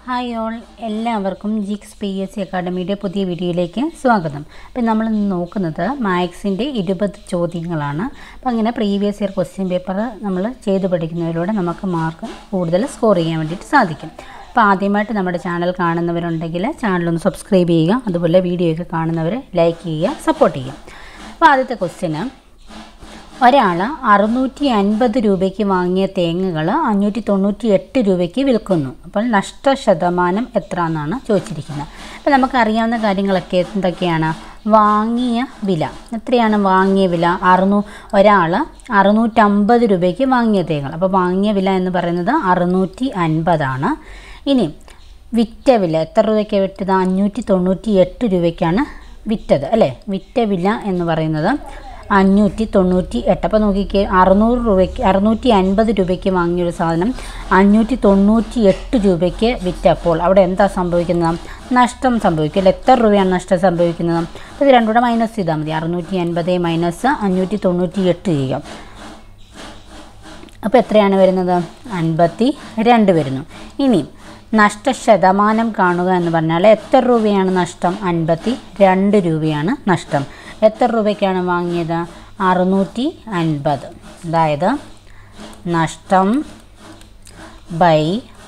Hi all, എല്ലാവർക്കും ജിക്സ് PSC അക്കാഡമിയുടെ പുതിയ വീഡിയോയിലേക്ക് സ്വാഗതം. അപ്പോൾ നമ്മൾ നോക്കുന്നത് മാത്സിൻ്റെ 20 ചോദ്യങ്ങളാണ്. അപ്പോൾ അങ്ങനെ പ്രീവിയസ് ഇയർ ക്വസ്റ്റ്യൻ പേപ്പർ നമ്മൾ ചെയ്ത് പഠിക്കുന്നതിലൂടെ നമുക്ക് മാർക്ക് കൂടുതൽ സ്കോർ ചെയ്യാൻ വേണ്ടിയിട്ട് സാധിക്കും. അപ്പോൾ ആദ്യമായിട്ട് നമ്മുടെ ചാനൽ കാണുന്നവരുണ്ടെങ്കിൽ ചാനലൊന്ന് സബ്സ്ക്രൈബ് ചെയ്യുക, അതുപോലെ വീഡിയോയൊക്കെ കാണുന്നവർ ലൈക്ക് ചെയ്യുക, സപ്പോർട്ട് ചെയ്യുക. അപ്പോൾ ആദ്യത്തെ ക്വസ്റ്റ്യന്, ഒരാൾ 650 രൂപയ്ക്ക് വാങ്ങിയ തേങ്ങകൾ 598 രൂപയ്ക്ക് വിൽക്കുന്നു. അപ്പോൾ നഷ്ടശതമാനം എത്ര എന്നാണ് ചോദിച്ചിരിക്കുന്നത്. അപ്പോൾ നമുക്കറിയാവുന്ന കാര്യങ്ങളൊക്കെ എന്തൊക്കെയാണ്? വാങ്ങിയ വില എത്രയാണ്? വാങ്ങിയ വില ഒരാൾ 650 രൂപയ്ക്ക് വാങ്ങിയ തേങ്ങകൾ. അപ്പോൾ വാങ്ങിയ വില എന്ന് പറയുന്നത് 650 ഇനി വിറ്റ വില എത്ര രൂപയ്ക്ക് വിറ്റത്? 598 രൂപയ്ക്കാണ് വിറ്റത് അല്ലേ? വിറ്റ വില എന്ന് പറയുന്നത് 598. അപ്പോൾ നോക്കിക്കേ, 650 രൂപയ്ക്ക് വാങ്ങിയൊരു സാധനം 598 രൂപയ്ക്ക് വിറ്റപ്പോൾ അവിടെ എന്താ സംഭവിക്കുന്നത്? നഷ്ടം സംഭവിക്കും അല്ലേ? എത്ര രൂപയാണ് നഷ്ടം സംഭവിക്കുന്നത്? അപ്പോൾ ഇത് രണ്ടുകൂടെ മൈനസ് ചെയ്താൽ മതി. 650 മൈനസ് 598 ചെയ്യുക. അപ്പോൾ എത്രയാണ് വരുന്നത്? 52 വരുന്നു. ഇനി നഷ്ടശതമാനം കാണുക എന്ന് പറഞ്ഞാൽ എത്ര രൂപയാണ് നഷ്ടം? 52 രൂപയാണ് നഷ്ടം. എത്ര രൂപയ്ക്കാണ് വാങ്ങിയത്? 650. അതായത് നഷ്ടം ബൈ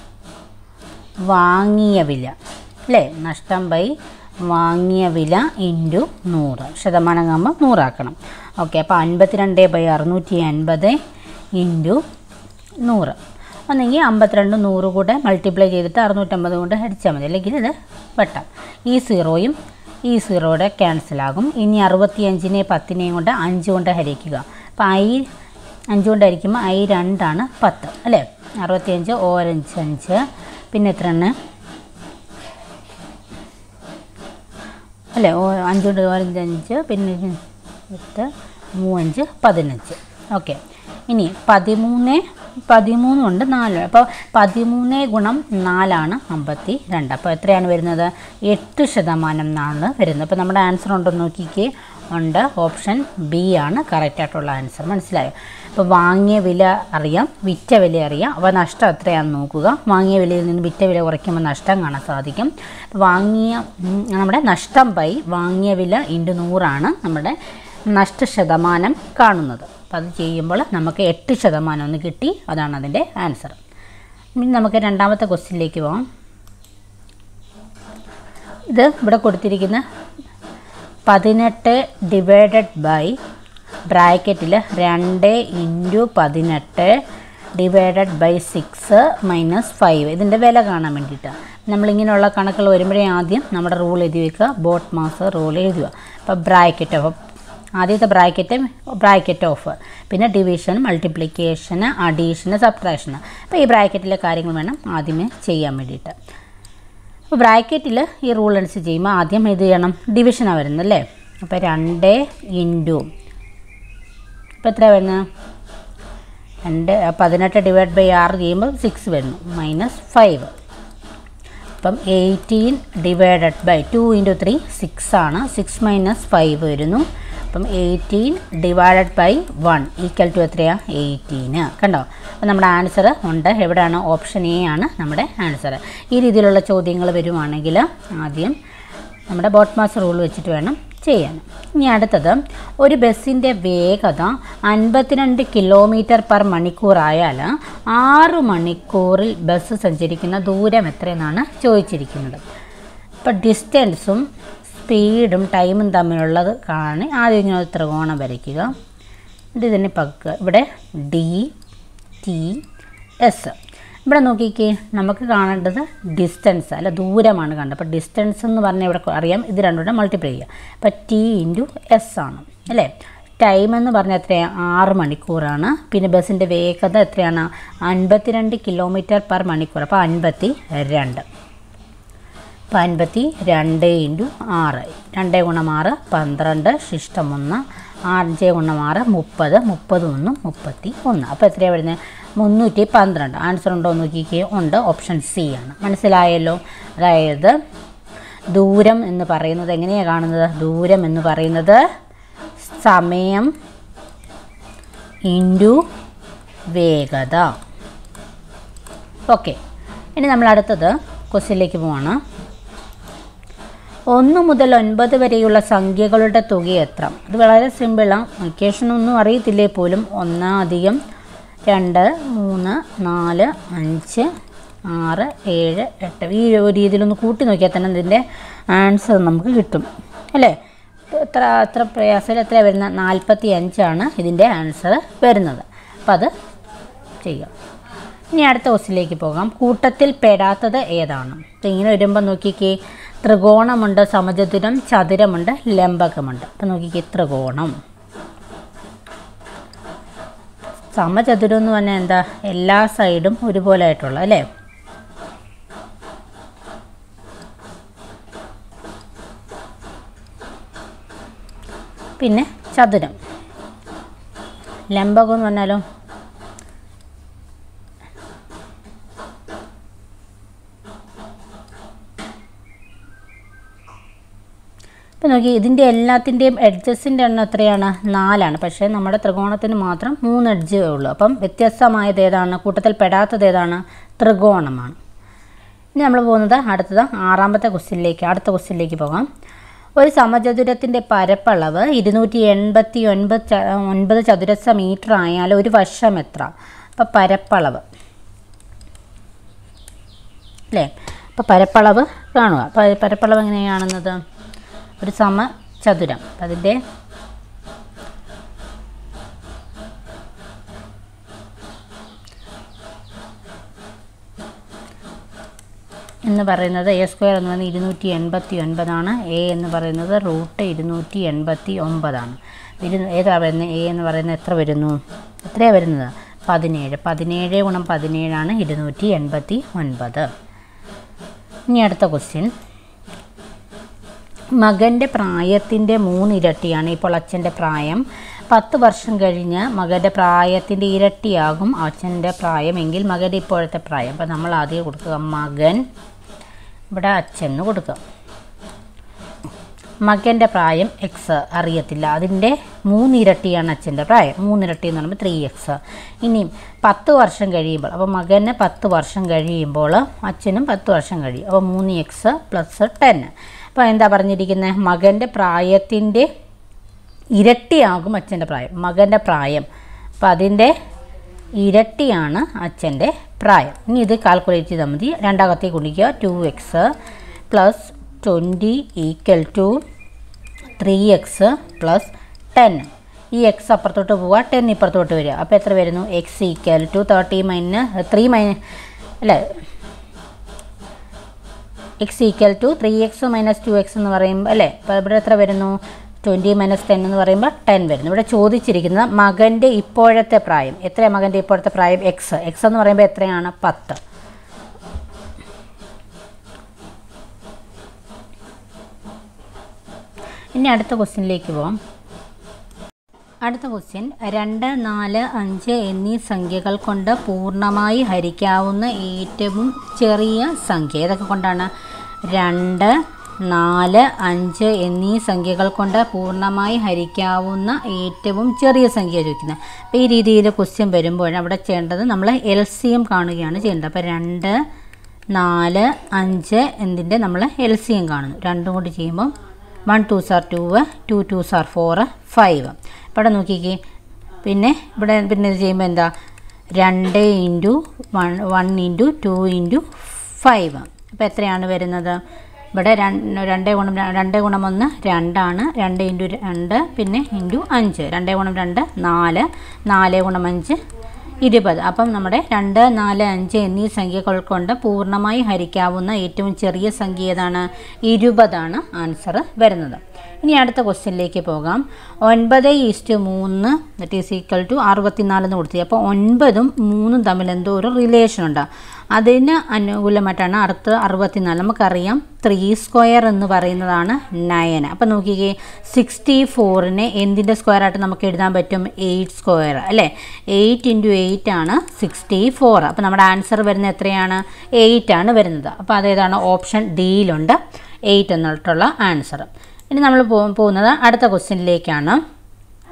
വാങ്ങിയ വില അല്ലേ? നഷ്ടം ബൈ വാങ്ങിയ വില ഇൻറ്റു 100. ശതമാനം ആകുമ്പോൾ 100 ആക്കണം. ഓക്കെ, അപ്പോൾ 52/650 ഇൻറ്റു 100. ഒന്നെങ്കിൽ 52 100 കൂടെ മൾട്ടിപ്ലൈ ചെയ്തിട്ട് 650 കൊണ്ട് ഹരിച്ചാൽ മതി, അല്ലെങ്കിൽ ഇത് വെട്ടാം. ഈ സീറോയും ഈ സീറോയുടെ ക്യാൻസലാകും. ഇനി 65നെ 10നെയും കൊണ്ട് 5 കൊണ്ട് ഹരിക്കുക. അപ്പോൾ 5 കൊണ്ട് ഹരിക്കുമ്പോൾ 2 10 അല്ലേ? 65 ഓരഞ്ച് 5, പിന്നെ എത്രയാണ് അല്ലേ? 5 കൊണ്ട് ഓരഞ്ച് 5, പിന്നെ 8 3 15. ഓക്കെ, ഇനി 13 കൊണ്ട് 4. അപ്പോൾ 13 ഗുണം 4 52. അപ്പോൾ എത്രയാണ് വരുന്നത്? 8% എന്നാണ് വരുന്നത്. അപ്പോൾ നമ്മുടെ ആൻസർ ഉണ്ടെന്ന് നോക്കിക്കേ. ഉണ്ട്. ഓപ്ഷൻ ബി ആണ് കറക്റ്റായിട്ടുള്ള ആൻസർ. മനസ്സിലായോ? അപ്പോൾ വാങ്ങിയ വില അറിയാം, വിറ്റ വില അറിയാം. അപ്പോൾ നഷ്ടം എത്രയാണെന്ന് നോക്കുക. വാങ്ങിയ വിലയിൽ നിന്ന് വിറ്റ വില കുറയ്ക്കുമ്പോൾ നഷ്ടം കാണാൻ സാധിക്കും. നമ്മുടെ നഷ്ടം ബൈ വാങ്ങിയ വില ഇൻറ്റു 100 നമ്മുടെ നഷ്ടശതമാനം കാണുന്നത്. അപ്പോൾ അത് ചെയ്യുമ്പോൾ നമുക്ക് 8% ഒന്ന് കിട്ടി. അതാണ് അതിൻ്റെ ആൻസർ. ഇനി നമുക്ക് രണ്ടാമത്തെ ക്വസ്റ്റ്യനിലേക്ക് പോകാം. ഇത് ഇവിടെ കൊടുത്തിരിക്കുന്ന 18 ഡിവൈഡഡ് ബൈ ബ്രാക്കറ്റിൽ 2 ഇൻറ്റു 18 ഡിവൈഡഡ് ബൈ 6 മൈനസ് 5. ഇതിൻ്റെ വില കാണാൻ വേണ്ടിയിട്ട് നമ്മളിങ്ങനെയുള്ള കണക്കുകൾ വരുമ്പോഴേ ആദ്യം നമ്മുടെ റൂൾ എഴുതി വയ്ക്കുക. ബോട്ട് മാസ് റൂൾ എഴുതുക. അപ്പോൾ ബ്രാക്കറ്റ് ഓഫ്, ആദ്യത്തെ ബ്രാക്കറ്റ് ഓഫ്, പിന്നെ ഡിവിഷൻ, മൾട്ടിപ്ലിക്കേഷൻ, അഡീഷൻ, സബ്ട്രാക്ഷൻ. അപ്പോൾ ഈ ബ്രാക്കറ്റിലെ കാര്യങ്ങൾ വേണം ആദ്യമേ ചെയ്യാൻ വേണ്ടിയിട്ട്. അപ്പോൾ ബ്രാക്കറ്റിൽ ഈ റൂൾ അനുസരിച്ച് ചെയ്യുമ്പോൾ ആദ്യം ഇത് ചെയ്യണം, ഡിവിഷനാണ് വരുന്നത് അല്ലേ? അപ്പോൾ 2 ഇൻറ്റു, ഇപ്പോൾ എത്ര വരുന്നത്? 18 ഡിവൈഡ് ബൈ 6 ചെയ്യുമ്പോൾ 6 വരുന്നു, മൈനസ് 5. അപ്പം 18 ഡിവൈഡഡ് ബൈ 2 ഇൻറ്റു 3 6 ആണ്. 6 മൈനസ് 5 വരുന്നു. അപ്പം 18 ഡിവൈഡഡ് ബൈ 1 ഈക്വൽ ടു എത്രയാണ്? 18. കണ്ടോ? അപ്പോൾ നമ്മുടെ ആൻസർ ഉണ്ട്. എവിടെയാണ്? ഓപ്ഷൻ എ ആണ് നമ്മുടെ ആൻസർ. ഈ രീതിയിലുള്ള ചോദ്യങ്ങൾ വരുവാണെങ്കിൽ ആദ്യം നമ്മുടെ ബോട്ട് മാസ് റൂൾ വെച്ചിട്ട് വേണം ചെയ്യാൻ. ഇനി അടുത്തത്, ഒരു ബസ്സിൻ്റെ വേഗത 52 km/മണിക്കൂർ ആയാൽ 6 മണിക്കൂറിൽ ബസ് സഞ്ചരിക്കുന്ന ദൂരം എത്രയെന്നാണ് ചോദിച്ചിരിക്കുന്നത്. അപ്പോൾ ഡിസ്റ്റൻസും സ്പീഡും ടൈമും തമ്മിലുള്ളത് കാണി ആദ്യം ഇങ്ങനെ ഒരു ത്രികോണം വരയ്ക്കുക. ഇതിനെ പകുക്കുക. ഇവിടെ DTS. ഇവിടെ നോക്കിക്കേ, നമുക്ക് കാണേണ്ടത് ഡിസ്റ്റൻസ് അല്ല ദൂരമാണ് കാണേണ്ടത്. അപ്പോൾ ഡിസ്റ്റൻസ് എന്ന് പറഞ്ഞാൽ ഇവിടെ അറിയാം, ഇത് രണ്ടുകൂടെ മൾട്ടിപ്ലൈ ചെയ്യുക. അപ്പോൾ T ഇൻറ്റു S ആണ് അല്ലേ? ടൈം എന്ന് പറഞ്ഞാൽ എത്രയാണ്? 6 മണിക്കൂറാണ്. പിന്നെ ബസ്സിൻ്റെ വേഗത എത്രയാണ്? 52 km/മണിക്കൂർ. അപ്പോൾ 52. അപ്പോൾ 52 ഇൻറ്റു 6, 2 ഗുണം 6 12, ശിഷ്ടം 1, 5 ഗുണം 6 30, 31 31. അപ്പോൾ എത്രയാണ് വരുന്നത്? 312. ആൻസർ ഉണ്ടോ എന്ന് നോക്കിക്കേ. ഉണ്ട്. ഓപ്ഷൻ സി ആണ്. മനസ്സിലായല്ലോ? അതായത് ദൂരം എന്ന് പറയുന്നത് എങ്ങനെയാണ് കാണുന്നത്? ദൂരം എന്ന് പറയുന്നത് സമയം ഇൻറ്റു വേഗത. ഓക്കെ, ഇനി നമ്മൾ അടുത്തത് ക്വസ്റ്റ്യനിലേക്ക് പോവാണ്. 1 മുതൽ 9 വരെയുള്ള സംഖ്യകളുടെ തുക എത്ര? ഇത് വളരെ സിമ്പിളാണ്. ഇക്വേഷനൊന്നും അറിയത്തില്ലേ പോലും. 1 + 2, 3, 4, 5, 6, 7, 8 ഈ ഒരു രീതിയിലൊന്ന് കൂട്ടി നോക്കിയാൽ തന്നെ ഇതിൻ്റെ ആൻസർ നമുക്ക് കിട്ടും അല്ലേ? എത്ര പ്രയാസത്തിൽ എത്രയാണ് വരുന്നത്? 45 ഇതിൻ്റെ ആൻസർ വരുന്നത്. അപ്പോൾ അത് ചെയ്യാം. ഇനി അടുത്ത ക്വസ്റ്റ്യനിലേക്ക് പോകാം. കൂട്ടത്തിൽ പെടാത്തത് ഏതാണ്? അപ്പോൾ ഇങ്ങനെ വരുമ്പോൾ നോക്കിക്കേ, ത്രികോണമുണ്ട്, സമചതുരം, ചതുരമുണ്ട്, ലംബകമുണ്ട്. അപ്പോൾ നോക്കിക്കേ, ത്രികോണം. സമചതുരം എന്ന് പറഞ്ഞാൽ എന്താ? എല്ലാ സൈഡും ഒരുപോലെ ആയിട്ടുള്ള അല്ലേ? പിന്നെ ചതുരം. ലംബകം എന്ന് പറഞ്ഞാലോ? ഇപ്പോൾ നോക്കി, ഇതിൻ്റെ എല്ലാത്തിൻ്റെയും എഡ്ജസിൻ്റെ എണ്ണം എത്രയാണ്? 4. പക്ഷേ നമ്മുടെ ത്രികോണത്തിന് മാത്രം 3 എഡ്ജേ ഉള്ളൂ. അപ്പം വ്യത്യസ്തമായത് ഏതാണ്? കൂട്ടത്തിൽ പെടാത്തത് ഏതാണ്? ത്രികോണമാണ്. ഇനി നമ്മൾ പോകുന്നത് അടുത്ത 6ാമത്തെ ക്വസ്റ്റ്യനിലേക്ക്. അടുത്ത ക്വസ്റ്റ്യനിലേക്ക് പോകാം. ഒരു സമചതുരത്തിൻ്റെ പരപ്പളവ് 289 ചതുരശ്ര മീറ്റർ ആയാൽ ഒരു വർഷം എത്ര? അപ്പോൾ പരപ്പളവ് അല്ലേ? അപ്പോൾ പരപ്പളവ് കാണുക. അപ്പോൾ പരപ്പളവ് എങ്ങനെയാണ് കാണുന്നത്? ഒരു സമചതുരം, അതിൻ്റെ എന്ന് പറയുന്നത് A² എന്ന് പറയുന്നത് 289 A എന്ന് പറയുന്നത് √289. ഏതാ വരുന്നത്? A എന്ന് പറയുന്നത് എത്ര വരുന്നു? എത്രയാണ് വരുന്നത്? 17. 17 × 17 289. ഇനി അടുത്ത ക്വസ്റ്റ്യൻ. മകൻ്റെ പ്രായത്തിൻ്റെ 3 ഇരട്ടിയാണ് ഇപ്പോൾ അച്ഛൻ്റെ പ്രായം. 10 വർഷം കഴിഞ്ഞ് മകൻ്റെ പ്രായത്തിൻ്റെ ഇരട്ടിയാകും അച്ഛൻ്റെ പ്രായം എങ്കിൽ മകൻ്റെ ഇപ്പോഴത്തെ പ്രായം. അപ്പോൾ നമ്മൾ ആദ്യം കൊടുക്കുക മകൻ, ഇവിടെ അച്ഛൻ കൊടുക്കുക. മകൻ്റെ പ്രായം x അറിയത്തില്ല, അതിൻ്റെ 3 ഇരട്ടിയാണ് അച്ഛൻ്റെ പ്രായം. 3 ഇരട്ടി എന്ന് പറയുമ്പോൾ 3x. ഇനിയും 10 വർഷം കഴിയുമ്പോൾ, അപ്പോൾ മകന് 10 വർഷം കഴിയുമ്പോൾ അച്ഛനും 10 വർഷം കഴിയും. അപ്പോൾ 3x + 10. അപ്പോൾ എന്താ പറഞ്ഞിരിക്കുന്നത്? മകൻ്റെ പ്രായത്തിൻ്റെ ഇരട്ടിയാകും അച്ഛൻ്റെ പ്രായം. മകൻ്റെ പ്രായം, അപ്പോൾ അതിൻ്റെ ഇരട്ടിയാണ് അച്ഛൻ്റെ പ്രായം. ഇനി ഇത് കാൽക്കുലേറ്റ് ചെയ്താൽ മതി. രണ്ടാമത്തേക്ക് ഗുണിക്കുക. 2x + 20 = 3x + 10. ഈ x അപ്പുറത്തോട്ട് പോവുക, 10 ഇപ്പുറത്തോട്ട് വരിക. അപ്പോൾ എത്ര വരുന്നു? x = 30 - 3 അല്ലേ? x = 3x - 2x എന്ന് പറയുമ്പോൾ അല്ലേ? അപ്പോൾ ഇവിടെ എത്ര വരുന്നു? 20 - 10 എന്ന് പറയുമ്പോൾ 10 വരുന്നു. ഇവിടെ ചോദിച്ചിരിക്കുന്നത് മകൻ്റെ ഇപ്പോഴത്തെ പ്രായം എത്രയാണ്? മകൻ്റെ ഇപ്പോഴത്തെ പ്രായം x എന്ന് പറയുമ്പോൾ എത്രയാണ്? 10. ഇനി അടുത്ത ക്വസ്റ്റ്യനിലേക്ക് പോകാം. അടുത്ത ക്വസ്റ്റ്യൻ. 2, 4, 5 എന്നീ സംഖ്യകൾ കൊണ്ട് പൂർണ്ണമായി ഹരിക്കാവുന്ന ഏറ്റവും ചെറിയ സംഖ്യ ഏതൊക്കെ കൊണ്ടാണ്? 2, 4, 5 എന്നീ സംഖ്യകൾ കൊണ്ട് പൂർണ്ണമായി ഹരിക്കാവുന്ന ഏറ്റവും ചെറിയ സംഖ്യ ചോദിക്കുന്നത്. അപ്പോൾ ഈ രീതിയിൽ ക്വസ്റ്റ്യൻ വരുമ്പോൾ അവിടെ ചെയ്യേണ്ടത് നമ്മൾ LCM കാണുകയാണ് ചെയ്യേണ്ടത്. അപ്പോൾ 2, 4, 5 എന്നിൻ്റെ നമ്മൾ LCM കാണുന്നു. രണ്ടും കൂടി ചെയ്യുമ്പോൾ 1 2s are 2, 2 2s are 4, 5. ഇവിടെ നോക്കിക്കേ. പിന്നെ ഇവിടെ പിന്നെ ഇത് ചെയ്യുമ്പോൾ എന്താ? 2 × 1 × 2 × 5. അപ്പോൾ എത്രയാണ് വരുന്നത്? ഇവിടെ 2 × 1 2 2 2 × 2 പിന്നെ × 5. 2 × 2 4, 4 × 5 20. അപ്പം നമ്മുടെ 2, 4, 5 എന്നീ സംഖ്യകൾ കൊണ്ട് പൂർണ്ണമായി ഹരിക്കാവുന്ന ഏറ്റവും ചെറിയ സംഖ്യ ഏതാണ്? 20 ആൻസർ വരുന്നത്. ഇനി അടുത്ത ക്വസ്റ്റ്യനിലേക്ക് പോകാം. 9:3 = 64 കൊടുത്തത്. അപ്പോൾ 9ഉം 3ഉം തമ്മിൽ എന്തോ ഒരു റിലേഷൻ ഉണ്ട്. അതിന് അനുകൂലമായിട്ടാണ് അടുത്ത 64. നമുക്കറിയാം 3² എന്ന് പറയുന്നതാണ് 9. അപ്പോൾ നോക്കിക്കേ, 64നെ എന്തിൻ്റെ സ്ക്വയറായിട്ട് നമുക്ക് എഴുതാൻ പറ്റും? 8² അല്ലേ? 8 × 8 ആണ് 64. അപ്പോൾ നമ്മുടെ ആൻസർ വരുന്നത് എത്രയാണ്? 8 ആണ് വരുന്നത്. അപ്പോൾ അതേതാണ്? ഓപ്ഷൻ ഡിയിലുണ്ട് 8 എന്നിട്ടുള്ള ആൻസർ. ഇനി നമ്മൾ പോകുന്നത് അടുത്ത ക്വസ്റ്റ്യനിലേക്കാണ്.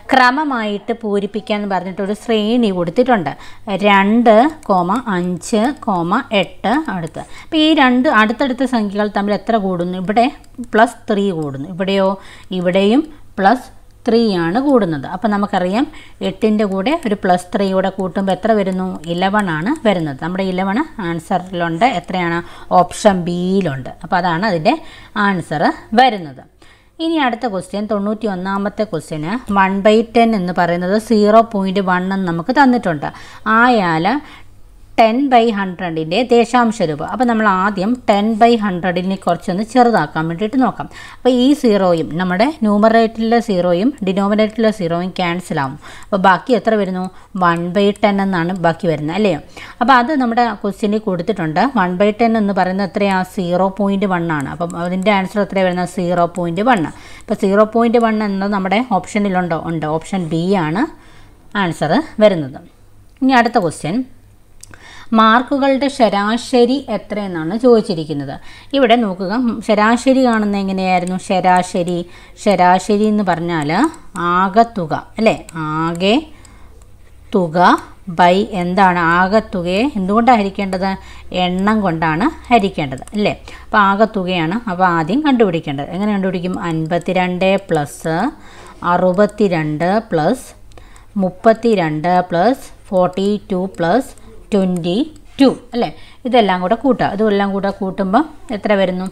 ക്രമമായിട്ട് പൂരിപ്പിക്കാമെന്ന് പറഞ്ഞിട്ടൊരു ശ്രേണി കൊടുത്തിട്ടുണ്ട്. 2, 5, 8 അടുത്ത്. അപ്പോൾ ഈ രണ്ട് അടുത്തടുത്ത സംഖ്യകൾ തമ്മിൽ എത്ര കൂടുന്നു? ഇവിടെ +3 കൂടുന്നു. ഇവിടെയോ? ഇവിടെയും +3 ആണ് കൂടുന്നത്. അപ്പോൾ നമുക്കറിയാം 8ൻ്റെ കൂടെ ഒരു +3 കൂടെ കൂട്ടുമ്പോൾ എത്ര വരുന്നു? 11 ആണ് വരുന്നത്. നമ്മുടെ 11 ആൻസറിലുണ്ട്. എത്രയാണ്? ഓപ്ഷൻ ബിയിലുണ്ട്. അപ്പോൾ അതാണ് അതിൻ്റെ ആൻസർ വരുന്നത്. ഇനി അടുത്ത ക്വസ്റ്റ്യൻ 91ാമത്തെ ക്വസ്റ്റ്യന് 1/10 എന്ന് പറയുന്നത് 0.1 എന്ന് നമുക്ക് തന്നിട്ടുണ്ട്. ആയാൽ 10/100ൻ്റെ ദശാംശ രൂപം. അപ്പോൾ നമ്മൾ ആദ്യം 10/100നെ കുറച്ചൊന്ന് ചെറുതാക്കാൻ വേണ്ടിയിട്ട് നോക്കാം. അപ്പോൾ ഈ 0യും നമ്മുടെ ന്യൂമറേറ്ററിലെ 0യും ഡിനോമിനേറ്ററിലെ 0യും ക്യാൻസൽ ആവും. അപ്പോൾ ബാക്കി എത്ര വരുന്നു? 1/10 എന്നാണ് ബാക്കി വരുന്നത്, അല്ലയോ? അപ്പോൾ അത് നമ്മുടെ ക്വസ്റ്റ്യനിൽ കൊടുത്തിട്ടുണ്ട്. 1/10 എന്ന് പറയുന്നത് എത്രയാണ്? 0.1 ആണ്. അപ്പം അതിൻ്റെ ആൻസർ എത്രയാണ് വരുന്നത്? 0.1. അപ്പോൾ 0.1 എന്നത് നമ്മുടെ ഓപ്ഷനിലുണ്ടോ? ഉണ്ട്. ഓപ്ഷൻ ബി ആണ് ആൻസർ വരുന്നത്. ഇനി അടുത്ത ക്വസ്റ്റ്യൻ, മാർക്കുകളുടെ ശരാശരി എത്രയെന്നാണ് ചോദിച്ചിരിക്കുന്നത്. ഇവിടെ നോക്കുക, ശരാശരി കാണുന്നത് എങ്ങനെയായിരുന്നു? ശരാശരി എന്ന് പറഞ്ഞാൽ ആകെത്തുക, അല്ലേ? ആകെ തുക ബൈ എന്താണ്? ആകെത്തുകയെ എന്തുകൊണ്ടാണ് ഹരിക്കേണ്ടത്? എണ്ണം കൊണ്ടാണ് ഹരിക്കേണ്ടത്, അല്ലേ? അപ്പോൾ ആകെത്തുകയാണ്. അപ്പോൾ ആദ്യം കണ്ടുപിടിക്കേണ്ടത്. എങ്ങനെ കണ്ടുപിടിക്കും? 52 + 62 + 32 + 42 + 22, അല്ലേ? ഇതെല്ലാം കൂടെ കൂട്ടുക. ഇതെല്ലാം കൂടെ കൂട്ടുമ്പോൾ എത്ര വരുന്നു?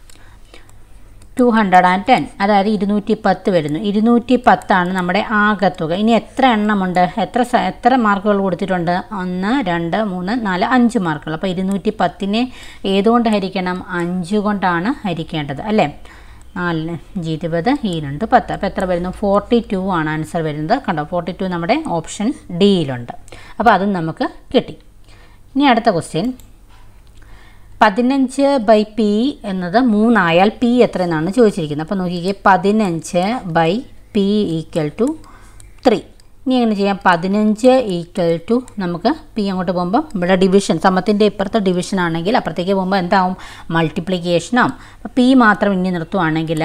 210, അതായത് 210 വരുന്നു. 210 നമ്മുടെ ആകെത്തുക. ഇനി എത്ര എണ്ണമുണ്ട്? എത്ര മാർക്കുകൾ കൊടുത്തിട്ടുണ്ട്? 1, 2, 3, 4, 5 മാർക്കുകൾ. അപ്പോൾ 210നെ ഏതുകൊണ്ട് ഹരിക്കണം? 5 കൊണ്ടാണ് ഹരിക്കേണ്ടത്, അല്ലേ? 4, 20, 2, 10. അപ്പോൾ എത്ര വരുന്നു? 42 ആണ് ആൻസർ വരുന്നത്. കണ്ടോ? 42 നമ്മുടെ ഓപ്ഷൻ ഡിയിലുണ്ട്. അപ്പോൾ അതും നമുക്ക് കിട്ടി. ഇനി അടുത്ത ക്വസ്റ്റ്യൻ, 15/p എന്നത് 3 ആയാൽ p എത്രയെന്നാണ് ചോദിച്ചിരിക്കുന്നത്. അപ്പോൾ നോക്കിക്കേ, 15/p = 3. ഇനി എങ്ങനെ ചെയ്യാം? 15 നമുക്ക് p അങ്ങോട്ട് പോകുമ്പോൾ ഇവിടെ ഡിവിഷൻ, സമത്തിൻ്റെ ഇപ്പുറത്തെ ഡിവിഷൻ ആണെങ്കിൽ അപ്പുറത്തേക്ക് പോകുമ്പോൾ എന്താവും? മൾട്ടിപ്ലിക്കേഷനാവും. അപ്പോൾ p മാത്രം ഇനി നിർത്തുവാണെങ്കിൽ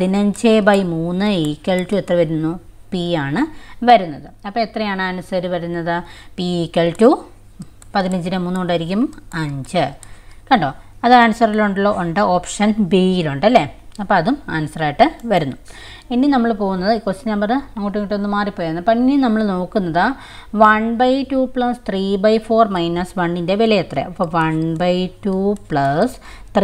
15/3 എത്ര വരുന്നു? p ആണ് വരുന്നത്. അപ്പോൾ എത്രയാണ് ആൻസർ വരുന്നത്? p = 15നെ 3 കൊണ്ടായിരിക്കും 5. കണ്ടോ? അത് ആൻസറിലുണ്ടല്ലോ? ഉണ്ട്. ഓപ്ഷൻ ബിയിലുണ്ട്, അല്ലേ? അപ്പോൾ അതും ആൻസറായിട്ട് വരുന്നു. ഇനി നമ്മൾ പോകുന്നത് ക്വസ്റ്റ്യൻ നമ്പർ അങ്ങോട്ടും ഇങ്ങോട്ടും ഒന്ന് മാറിപ്പോയിരുന്നു. അപ്പം ഇനി നമ്മൾ നോക്കുന്നത് 1/2 + 3/4 - 1ൻ്റെ വില എത്ര? അപ്പോൾ 1/2 +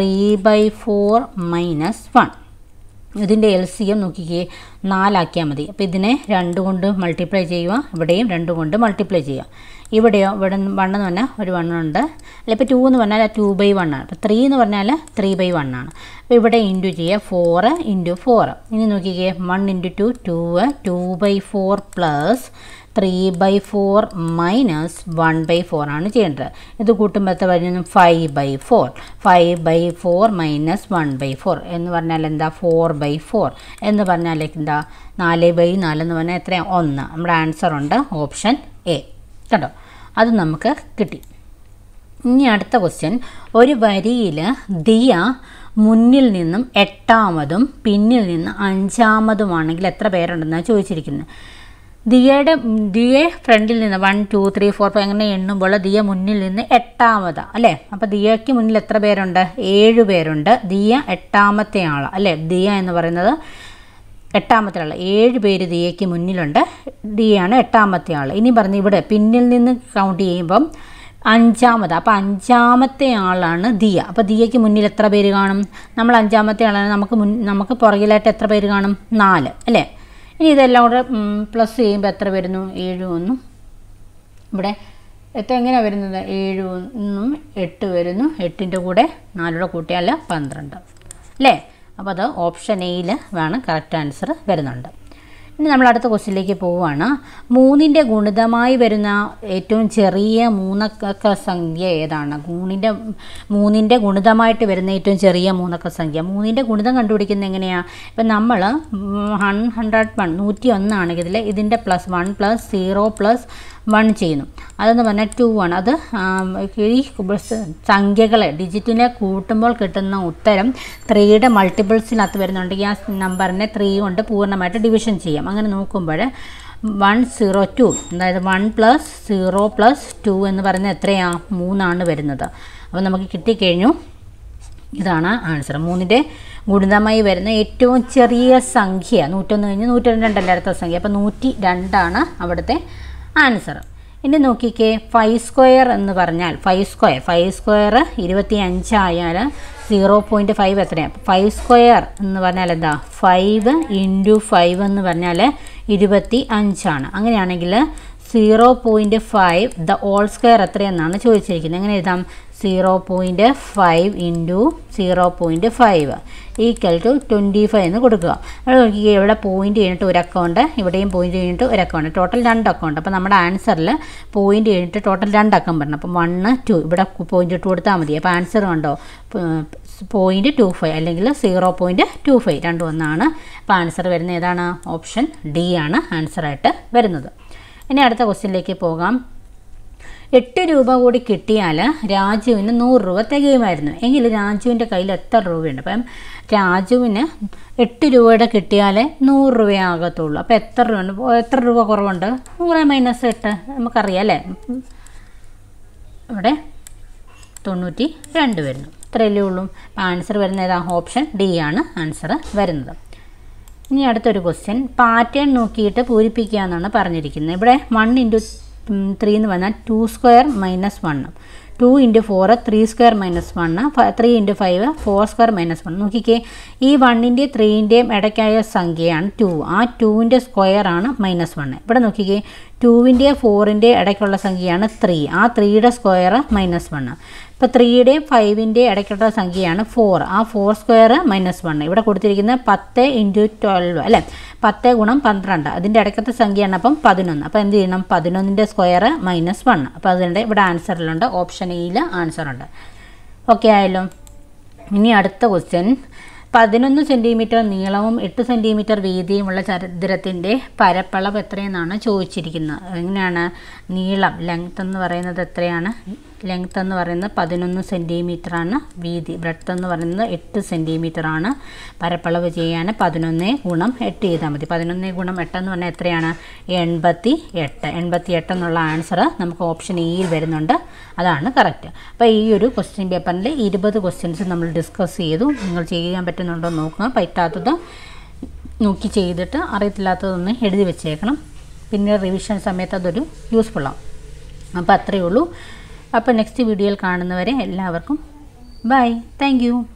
3/4 - 1. ഇതിൻ്റെ LCM നോക്കിക്കേ, 4 ആക്കിയാൽ മതി. അപ്പോൾ ഇതിനെ 2 കൊണ്ട് മൾട്ടിപ്ലൈ ചെയ്യുക. ഇവിടെയും 2 കൊണ്ട് മൾട്ടിപ്ലൈ ചെയ്യുക. ഇവിടെയോ? ഇവിടെ 1 എന്ന് പറഞ്ഞാൽ ഒരു 1 ഉണ്ട്, അല്ല? ഇപ്പോൾ 2 എന്ന് പറഞ്ഞാൽ 2/1 ആണ്. അപ്പോൾ 3 എന്ന് പറഞ്ഞാൽ 3/1 ആണ്. അപ്പോൾ ഇവിടെ ഇൻറ്റു ചെയ്യുക, 4 × 4. ഇനി നോക്കിക്കേ, 1 × 2 2, 2/4 + 3/4 - 1/4 ആണ് ചെയ്യേണ്ടത്. ഇത് കൂട്ടുമ്പോൾ എത്ര വരുന്നു? 5/4. 5/4 - 1/4 എന്ന് പറഞ്ഞാൽ എന്താ? 4/4 എന്ന് പറഞ്ഞാൽ എന്താ? 4/4 എന്ന് പറഞ്ഞാൽ എത്രയാണ്? 1. നമ്മുടെ ആൻസർ ഉണ്ട് ഓപ്ഷൻ എ. കണ്ടോ? അത് നമുക്ക് കിട്ടി. ഇനി അടുത്ത ക്വസ്റ്റ്യൻ, ഒരു വരിയിൽ ദിയ മുന്നിൽ നിന്നും 8ാമതും പിന്നിൽ നിന്ന് 5ാമതുമാണെങ്കിൽ എത്ര പേരുണ്ടെന്നാണ് ചോദിച്ചിരിക്കുന്നത്. ദിയെ ഫ്രണ്ടിൽ നിന്ന് 1 2 3 4 5 അങ്ങനെ എണ്ണുമ്പോൾ ദിയ മുന്നിൽ നിന്ന് 8ാമതാണ്, അല്ലേ? അപ്പോൾ ദിയയ്ക്ക് മുന്നിൽ എത്ര പേരുണ്ട്? 7 പേരുണ്ട്. ദിയ 8ാമത്തെ ആളാണ്, അല്ലേ? ദിയ എന്ന് പറയുന്നത് 8ാമത്തെ ആൾ. 7 പേര് ദിയയ്ക്ക് മുന്നിലുണ്ട്. ദിയാണ് 8ാമത്തെ ആൾ. ഇനി പറഞ്ഞു ഇവിടെ പിന്നിൽ നിന്ന് കൗണ്ട് ചെയ്യുമ്പം 5ാമത്. അപ്പോൾ 5ാമത്തെ ആളാണ് ദിയ. അപ്പോൾ ദിയയ്ക്ക് മുന്നിൽ എത്ര പേര് കാണും? നമ്മൾ 5ാമത്തെ ആളാണ്. നമുക്ക് പുറകിലായിട്ട് എത്ര പേര് കാണും? 4, അല്ലേ? ഇനി ഇതെല്ലാം കൂടെ പ്ലസ് ചെയ്യുമ്പോൾ എത്ര വരുന്നു? 7 1. ഇവിടെ എങ്ങനെയാണ് വരുന്നത്? 7 1 8 വരുന്നു. 8ൻ്റെ കൂടെ 4 കൂട്ടിയാൽ 12, അല്ലേ? അപ്പോൾ അത് ഓപ്ഷൻ എയിൽ വേണം കറക്റ്റ് ആൻസർ വരുന്നുണ്ട്. ഇനി നമ്മൾ അടുത്ത ക്വസ്റ്റ്യനിലേക്ക് പോവുകയാണ്. 3ൻ്റെ ഗുണിതമായി വരുന്ന ഏറ്റവും ചെറിയ മൂന്നക്ക സംഖ്യ ഏതാണ്? 3ൻ്റെ ഗുണിതമായിട്ട് വരുന്ന ഏറ്റവും ചെറിയ മൂന്നക്ക സംഖ്യ. 3ൻ്റെ ഗുണിതം കണ്ടുപിടിക്കുന്നത് എങ്ങനെയാണ്? ഇപ്പം നമ്മൾ 101 ആണെങ്കിൽ ഇതിൻ്റെ +1 + 0 + 1 ചെയ്യുന്നു. അതെന്ന് പറഞ്ഞാൽ 2 ആണ്. അത് ഈ സംഖ്യകളെ ഡിജിറ്റിനെ കൂട്ടുമ്പോൾ കിട്ടുന്ന ഉത്തരം 3യുടെ മൾട്ടിപ്പിൾസിനകത്ത് വരുന്നുണ്ടെങ്കിൽ ആ നമ്പറിനെ 3 കൊണ്ട് പൂർണ്ണമായിട്ട് ഡിവിഷൻ ചെയ്യാം. അങ്ങനെ നോക്കുമ്പോൾ 102, അതായത് 1 + 0 + 2 എന്ന് പറയുന്നത് എത്രയാണ്? 3 വരുന്നത്. അപ്പോൾ നമുക്ക് കിട്ടിക്കഴിഞ്ഞു. ഇതാണ് ആൻസർ. 3ൻ്റെ ഗുണിതമായി വരുന്ന ഏറ്റവും ചെറിയ സംഖ്യ 101 കഴിഞ്ഞ് 102 അടുത്ത സംഖ്യ. അപ്പോൾ 102 അവിടുത്തെ ആൻസർ. ഇനി നോക്കിക്കേ, 5² എന്ന് പറഞ്ഞാൽ 5² 25 ആയാൽ 0.5 എത്രയാണ്? 5² എന്ന് പറഞ്ഞാൽ എന്താ? 5 × 5 എന്ന് പറഞ്ഞാൽ 25 അങ്ങനെയാണെങ്കിൽ 0.5 ദ ഹോൾ സ്ക്വയർ എത്രയെന്നാണ് ചോദിച്ചിരിക്കുന്നത്. എങ്ങനെ എഴുതാം? 0.5 × 0.5 = 25 എന്ന് കൊടുക്കുക. അത് നോക്കിക്കുക, ഇവിടെ പോയിൻ്റ് കഴിഞ്ഞിട്ട് ഒരു അക്കൗണ്ട്, ഇവിടെയും പോയിൻ്റ് കഴിഞ്ഞിട്ട് ഒരു അക്കൗണ്ട്, ടോട്ടൽ 2 അക്കൗണ്ട്. അപ്പോൾ നമ്മുടെ ആൻസറിൽ പോയിൻ്റ് കഴിഞ്ഞിട്ട് ടോട്ടൽ 2 അക്കം വരണം. അപ്പം 1, 2 ഇവിടെ പോയിൻ്റ് ഇട്ട് കൊടുത്താൽ മതി. അപ്പോൾ ആൻസർ കണ്ടോ? 0.25 അല്ലെങ്കിൽ 0.25 രണ്ടും ഒന്നാണ്. അപ്പോൾ ആൻസർ വരുന്നത് ഏതാണ്? ഓപ്ഷൻ ഡി ആണ് ആൻസറായിട്ട് വരുന്നത്. ഇനി അടുത്ത ക്വസ്റ്റ്യനിലേക്ക് പോകാം. 8 രൂപ കൂടി കിട്ടിയാൽ രാജുവിന് 100 രൂപ തികയുമായിരുന്നു എങ്കിൽ രാജുവിൻ്റെ കയ്യിൽ എത്ര രൂപയുണ്ട്? അപ്പം രാജുവിന് 8 രൂപയുടെ കിട്ടിയാൽ 100 രൂപയാകത്തുള്ളൂ. അപ്പോൾ എത്ര രൂപയുണ്ട്? എത്ര രൂപ കുറവുണ്ട്? 100 - 8 നമുക്കറിയാം അല്ലേ? ഇവിടെ 92 വരുന്നു. ഇത്രയല്ലേ ഉള്ളൂ. അപ്പോൾ ആൻസർ വരുന്നത് ഏതാ? ഓപ്ഷൻ ഡി ആണ് ആൻസർ വരുന്നത്. ഇനി അടുത്തൊരു ക്വസ്റ്റ്യൻ, പാറ്റേൺ നോക്കിയിട്ട് പൂരിപ്പിക്കുക എന്നാണ് പറഞ്ഞിരിക്കുന്നത്. ഇവിടെ 1 × 3 എന്ന് പറഞ്ഞാൽ 2² - 1, 2 × 4 3² - 1, 3 × 5 4² - 1. നോക്കിക്കേ, ഈ 1ൻ്റെയും 3ൻ്റെയും ഇടയ്ക്കായ സംഖ്യയാണ് 2. ആ 2ൻ്റെ സ്ക്വയറാണ് -1. ഇവിടെ നോക്കിക്കേ, 2ൻ്റെയും 4ൻ്റെയും ഇടയ്ക്കുള്ള സംഖ്യയാണ് 3. ആ 3യുടെ സ്ക്വയർ -1. ഇപ്പോൾ 3യുടെയും 5ൻ്റെയും ഇടയ്ക്കുള്ള സംഖ്യയാണ് 4. ആ 4² - 1. ഇവിടെ കൊടുത്തിരിക്കുന്നത് 10 × 12 അല്ലേ? 10 × 12 അതിൻ്റെ ഇടയ്ക്കത്തെ സംഖ്യയാണ്. അപ്പം 11. അപ്പോൾ എന്ത് ചെയ്യണം? 11ൻ്റെ സ്ക്വയർ -1. അപ്പോൾ അതിൻ്റെ ഇവിടെ ആൻസറിലുണ്ട്. ഓപ്ഷൻ എയിൽ ആൻസറുണ്ട്. ഓക്കെ ആയല്ലോ. ഇനി അടുത്ത ക്വസ്റ്റ്യൻ, 11 സെൻറ്റിമീറ്റർ നീളവും 8 സെൻറ്റിമീറ്റർ വീതിയുമുള്ള ചതുരത്തിൻ്റെ പരപ്പളവ് എത്രയെന്നാണ് ചോദിച്ചിരിക്കുന്നത്. എങ്ങനെയാണ്? നീളം ലെങ്ത് എന്ന് പറയുന്നത് എത്രയാണ്? ലെങ്ത് എന്ന് പറയുന്നത് 11 സെൻറ്റിമീറ്ററാണ്. വീതി ബ്രെഡ്ത്ത് എന്ന് പറയുന്നത് 8 സെൻറ്റിമീറ്ററാണ്. പരപ്പളവ് ചെയ്യാൻ 11 × 8 ചെയ്താൽ മതി. 11 × 8 എന്ന് പറഞ്ഞാൽ എത്രയാണ്? 88 എന്നുള്ള ആൻസർ നമുക്ക് ഓപ്ഷൻ എയിൽ വരുന്നുണ്ട്. അതാണ് കറക്റ്റ്. അപ്പോൾ ഈ ഒരു ക്വസ്റ്റ്യൻ പേപ്പറിൽ 20 ക്വസ്റ്റ്യൻസ് നമ്മൾ ഡിസ്കസ് ചെയ്തു. നിങ്ങൾ ചെയ്യാൻ പറ്റുന്നുണ്ടോ നോക്കുക. പറ്റാത്തത് നോക്കി ചെയ്തിട്ട് അറിയത്തില്ലാത്തതൊന്ന് എഴുതി വെച്ചേക്കണം. പിന്നെ റിവിഷൻ സമയത്ത് അതൊരു യൂസ്ഫുള്ളാവും. അപ്പോൾ അത്രയേ ഉള്ളൂ. അപ്പോൾ നെക്സ്റ്റ് വീഡിയോയിൽ കാണുന്നവരെ എല്ലാവർക്കും ബൈ. Thank you.